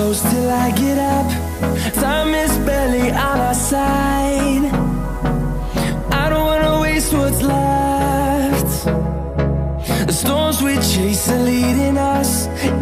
close till I get up. Time is barely on our side. I don't wanna waste what's left. The storms we chase are leading us